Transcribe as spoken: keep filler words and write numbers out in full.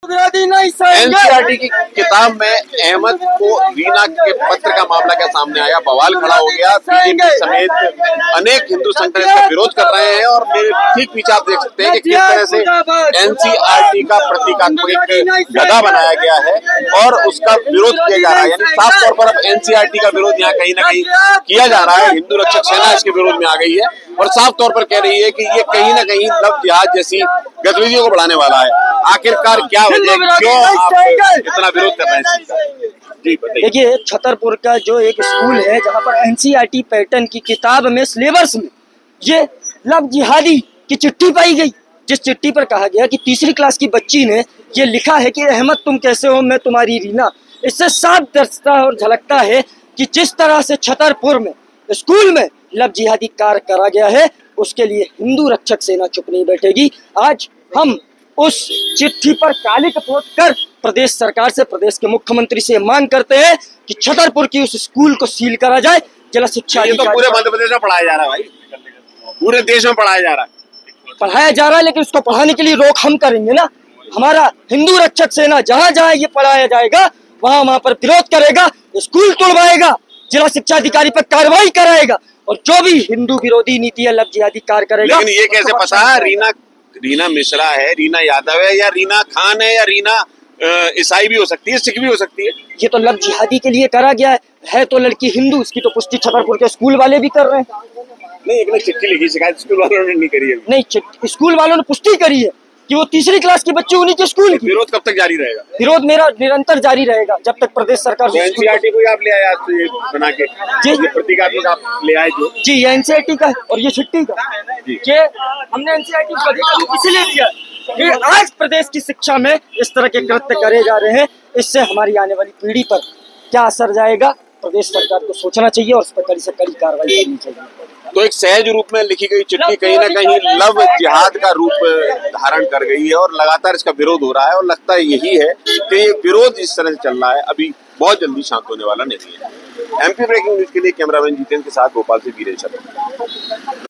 NCERT की किताब में अहमद को रीना के पत्र का मामला क्या सामने आया, बवाल खड़ा हो गया। बीजेपी समेत अनेक हिंदू संगठन इसका विरोध कर रहे हैं और मेरे ठीक पीछे आप देख सकते हैं कि किस तरह से एनसीईआरटी का प्रतीकात्मक एक गधा बनाया गया है और उसका विरोध किया जा रहा है। यानी साफ तौर पर अब एनसीईआरटी का विरोध यहाँ कहीं ना कहीं किया जा रहा है। हिंदू रक्षक सेना इसके विरोध में आ गई है और साफ तौर पर कह रही है कि ये कहीं ना कहीं लव जिहाद जैसी गतिविधियों को बढ़ाने वाला है। आखिरकार क्या वजह, क्यों आप इतना विरोध कर रहे हैं? जी बताइए। देखिए, छतरपुर का जो एक स्कूल है जहाँ पर एनसीईआरटी पैटर्न की किताब में सिलेबस में ये लव जिहादी की चिट्ठी पाई गई, जिस चिट्ठी पर कहा गया कि तीसरी क्लास की बच्ची ने ये लिखा है कि अहमद तुम कैसे हो, मैं तुम्हारी रीना। इससे साफ दर्शता और झलकता है कि जिस तरह से छतरपुर में स्कूल में लव जिहादी कार्य करा गया है उसके लिए हिंदू रक्षक सेना चुप नहीं बैठेगी। आज हम उस चिट्ठी पर कालिक पोत कर प्रदेश सरकार से, प्रदेश के मुख्यमंत्री से मांग करते हैं कि छतरपुर की उस स्कूल को सील करा जाए। जिला शिक्षा ये तो पूरे मध्य प्रदेश में पढ़ाया जा रहा है भाई, पूरे देश में पढ़ाया जा रहा है पढ़ाया जा रहा है लेकिन उसको पढ़ाने के लिए रोक हम करेंगे ना। हमारा हिंदू रक्षक सेना जहाँ जहाँ ये पढ़ाया जाएगा वहाँ वहाँ पर विरोध करेगा, स्कूल तोड़वाएगा, जिला शिक्षा अधिकारी पर कार्रवाई कराएगा और जो भी हिंदू विरोधी नीति है लव जिहादी कार्य करेगा। लेकिन ये कैसे पता है रीना रीना मिश्रा है, रीना यादव है या रीना खान है या रीना ईसाई भी हो सकती है, सिख भी हो सकती है? ये तो लव जिहादी के लिए करा गया है, है तो लड़की हिंदू, इसकी तो पुष्टि छतरपुर के स्कूल वाले भी कर रहे हैं। नहीं, एक ने चिट्ठी लिखी, शिकायत स्कूल वालों ने नहीं करी है। नहीं, स्कूल वालों ने पुष्टि करी है कि वो तीसरी क्लास की बच्ची उन्हीं के स्कूल की। विरोध कब तक जारी रहेगा? विरोध मेरा निरंतर जारी रहेगा जब तक प्रदेश सरकार तो एनसीईआरटी को आप ले आए आज तो ये बना के जी प्रतीकात्मक आप ले आए जो जी ये एनसीईआरटी का और ये छुट्टी का ये हमने एनसीईआरटी को इसलिए दिया कि आज प्रदेश की शिक्षा में इस तरह के कृत्य करे जा रहे हैं, इससे हमारी आने वाली पीढ़ी पर क्या असर जाएगा प्रदेश सरकार को सोचना चाहिए और उस पर कड़ी से कड़ी कार्रवाई करनी चाहिए। तो एक सहज रूप में लिखी गई चिट्ठी कहीं ना कहीं लव जिहाद का रूप धारण कर गई है और लगातार इसका विरोध हो रहा है और लगता है यही है कि ये विरोध इस तरह से चल रहा है, अभी बहुत जल्दी शांत होने वाला नहीं है। एमपी ब्रेकिंग न्यूज के लिए कैमरामैन जितेंद्र के साथ भोपाल से वीरेश।